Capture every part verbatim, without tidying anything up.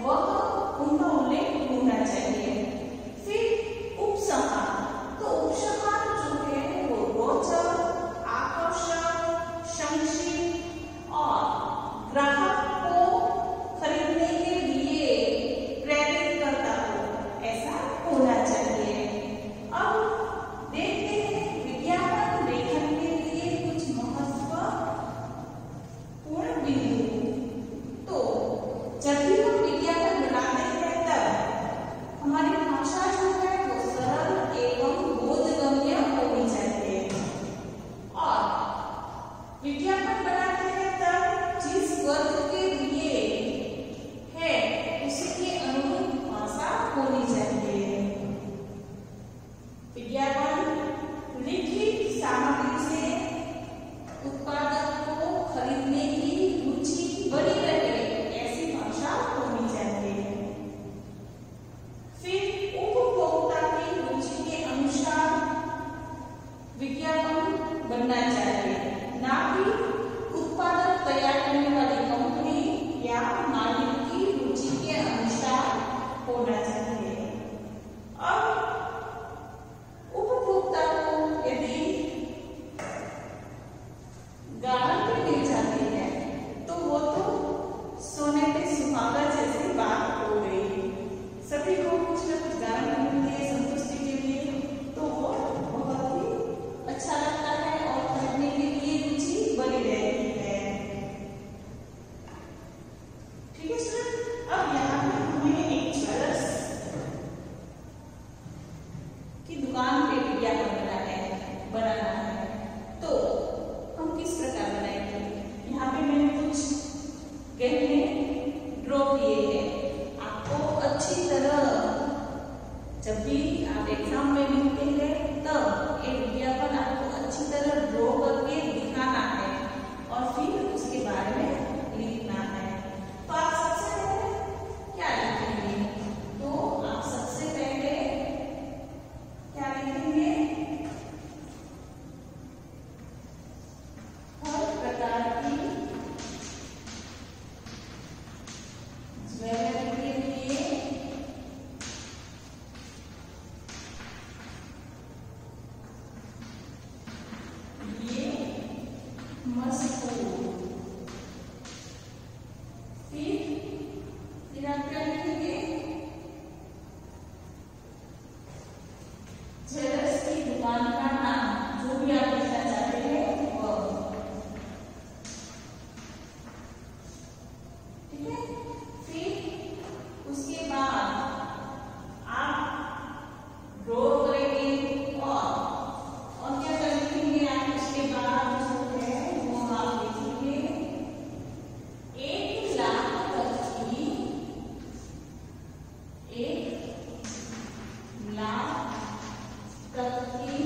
वह उनका उल्लेख होना चाहिए। फिर उपसंहार, तो उपसंहार जो है वो रोचक, आकर्षक, संक्षिप्त और ग्राहक को खरीदने के लिए प्रेरित करता हो, ऐसा होना चाहिए। अब देखते हैं विज्ञापन लेखन के लिए कुछ महत्वपूर्ण बिंदु। तो जब भी हम विज्ञापन बनाते हैं तब हमारी भाषा जो है वो सरल एवं बोधगम्य होनी चाहिए। और विज्ञापन बनाते हैं तब जिस वर्ग के लिए है उसके अनुरूप भाषा होनी चाहिए। विज्ञापन लिखित सामग्री से उत्पादक को खरीदने की रुचि बनी रहे ऐसी भाषा होनी चाहिए। फिर उपभोक्ता की रुचि के अनुसार विज्ञापन बनना चाहिए, ना कि उत्पादक तैयार करने वाली कंपनी या मालिक की रुचि के अनुसार होना चाहिए। अब उपभोक्ता को यदि गारंटी मिल जाती है तो वो तो सोने पे सुहागा जैसी बात हो गई। सभी को कुछ न कुछ गारंटी मिलती है संतुष्टि के लिए, तो वो बहुत ही अच्छा लगता है और खरीदने के लिए रुचि बनी रहती है। ठीक है सर। अब यहाँ पे हमें एक ज्वेलर्स की दुकान पे विज्ञापन बनाना है बनाना है तो हम किस प्रकार बनाएंगे? यहाँ पे मैंने कुछ गहने ड्रॉ किए हैं। आपको अच्छी तरह जब भी आप एग्जाम में लिखते हैं तब एक विज्ञापन आपको अच्छी तरह ड्रॉ करके दिखाना है और फिर उसके बारे में लिखना है। तो आप सबसे पहले क्या लिखेंगे? तो आप सबसे पहले क्या लिखेंगे? हर प्रकार की ज्वेलरी के लिए ये मशहूर। फिर फिर आप क्या लिखेंगे? ज्वेलर्स की दुकान का नाम जो भी आप लिखना चाहते हैं वह। ठीक है। फिर उसके बाद आप ड्रॉ करेंगे और और क्या करेंगे आप? उसके बाद जो है वो आप लिखेंगे एक लाख तक की एक लाख तक की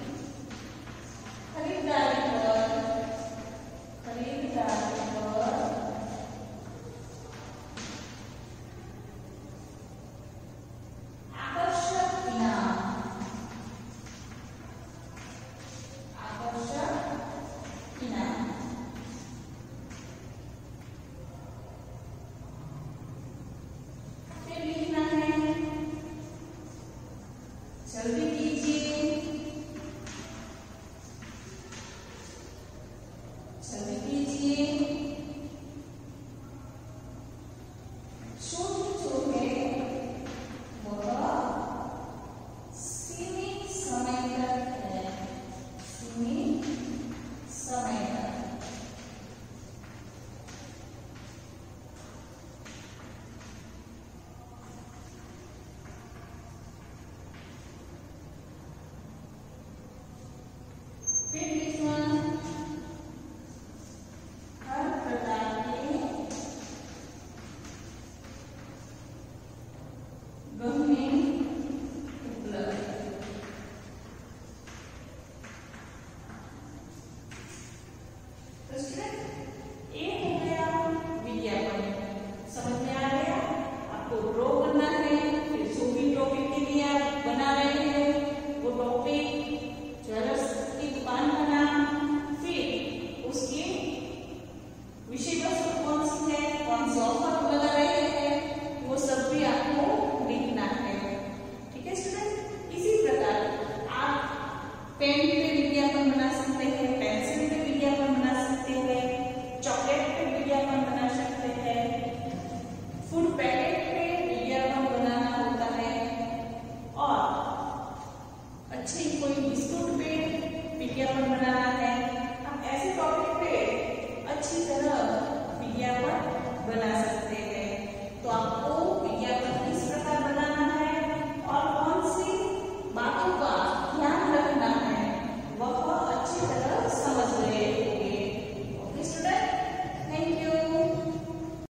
खरीदारी पर खरीदारी पर आकर्षक इनाम आकर्षक इनाम। फिर लिखना है जल्दी कीजिए जल्दी कीजिए। छोटे छोटे वह सीमित समय तक है, सीमित समय तक। फिर लिखना हर प्रकार के गहने उपलब्ध। तो स्टूडेंट एक